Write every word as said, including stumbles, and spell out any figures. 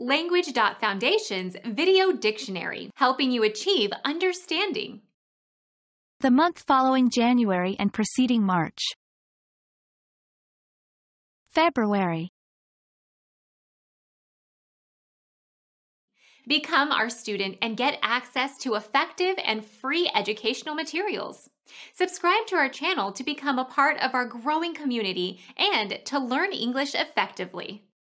Language.Foundation's Video Dictionary, helping you achieve understanding. The month following January and preceding March. February. Become our student and get access to effective and free educational materials. Subscribe to our channel to become a part of our growing community and to learn English effectively.